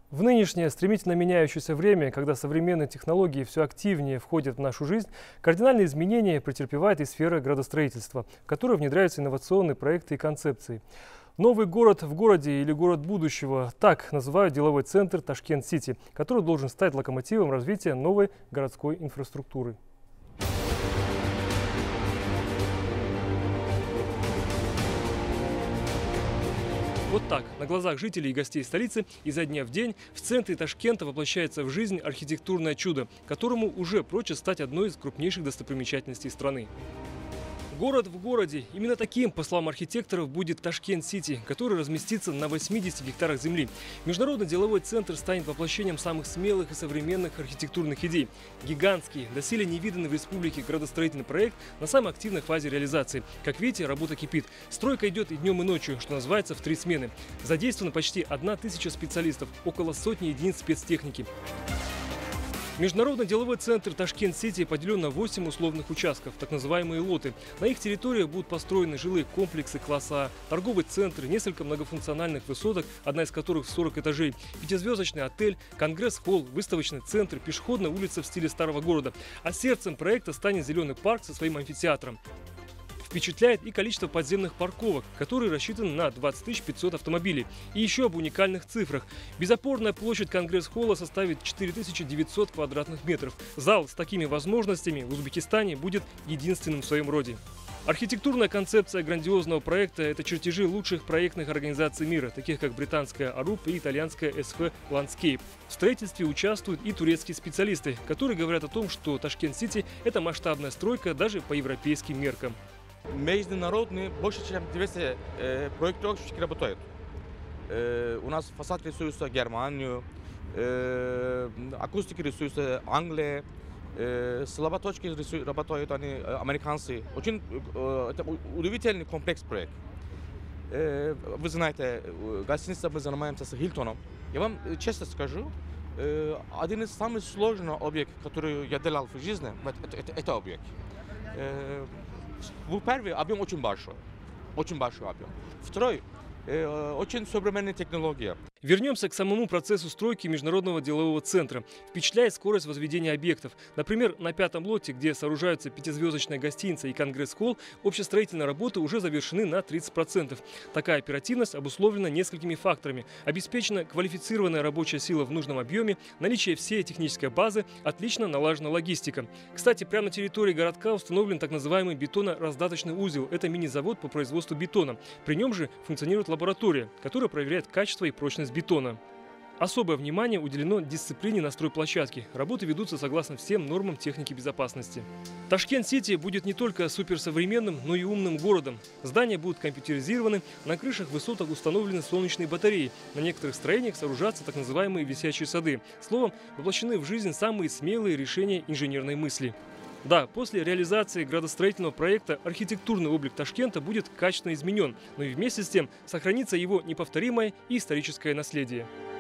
В нынешнее стремительно меняющееся время, когда современные технологии все активнее входят в нашу жизнь, кардинальные изменения претерпевает и сфера градостроительства, в которой внедряются инновационные проекты и концепции. Новый город в городе или город будущего – так называют деловой центр Ташкент-Сити, который должен стать локомотивом развития новой городской инфраструктуры. Вот так, на глазах жителей и гостей столицы, изо дня в день в центре Ташкента воплощается в жизнь архитектурное чудо, которому уже прочит стать одной из крупнейших достопримечательностей страны. Город в городе. Именно таким, по словам архитекторов, будет Ташкент-Сити, который разместится на 80 гектарах земли. Международный деловой центр станет воплощением самых смелых и современных архитектурных идей. Гигантский, доселе невиданный в республике градостроительный проект на самой активной фазе реализации. Как видите, работа кипит. Стройка идет и днем, и ночью, что называется, в 3 смены. Задействовано почти 1000 специалистов, около сотни единиц спецтехники. Международный деловой центр Ташкент-Сити поделен на 8 условных участков, так называемые лоты. На их территориях будут построены жилые комплексы класса А, торговый центр, несколько многофункциональных высоток, одна из которых 40 этажей, 5-звездочный отель, конгресс-холл, выставочный центр, пешеходная улица в стиле старого города. А сердцем проекта станет зеленый парк со своим амфитеатром. Впечатляет и количество подземных парковок, которые рассчитаны на 20 500 автомобилей. И еще об уникальных цифрах. Безопорная площадь конгресс-холла составит 4900 квадратных метров. Зал с такими возможностями в Узбекистане будет единственным в своем роде. Архитектурная концепция грандиозного проекта – это чертежи лучших проектных организаций мира, таких как британская АРУП и итальянская СФ Landscape. В строительстве участвуют и турецкие специалисты, которые говорят о том, что Ташкент-Сити – это масштабная стройка даже по европейским меркам. Международные больше чем 200 проектов работают. У нас фасад рисуется Германию, акустика рисуется Англия, слаботочки работают они американцы. Очень это удивительный комплекс проект. Вы знаете, гостиница мы занимаемся с Хилтоном. Я вам честно скажу, один из самых сложных объектов, который я делал в жизни, это объект. Первый объем очень большой объем. Второй очень современная технология. Вернемся к самому процессу стройки Международного делового центра. Впечатляет скорость возведения объектов. Например, на 5-м лоте, где сооружаются 5-звездочная гостиница и конгресс-холл, общестроительные работы уже завершены на 30%. Такая оперативность обусловлена несколькими факторами. Обеспечена квалифицированная рабочая сила в нужном объеме, наличие всей технической базы, отлично налажена логистика. Кстати, прямо на территории городка установлен так называемый бетонораздаточный узел. Это мини-завод по производству бетона. При нем же функционирует лаборатория, которая проверяет качество и прочность бетона. Особое внимание уделено дисциплине на стройплощадке. Работы ведутся согласно всем нормам техники безопасности. Ташкент-Сити будет не только суперсовременным, но и умным городом. Здания будут компьютеризированы, на крышах высоток установлены солнечные батареи, на некоторых строениях сооружатся так называемые висячие сады. Словом, воплощены в жизнь самые смелые решения инженерной мысли. Да, после реализации градостроительного проекта архитектурный облик Ташкента будет качественно изменен, но и вместе с тем сохранится его неповторимое и историческое наследие.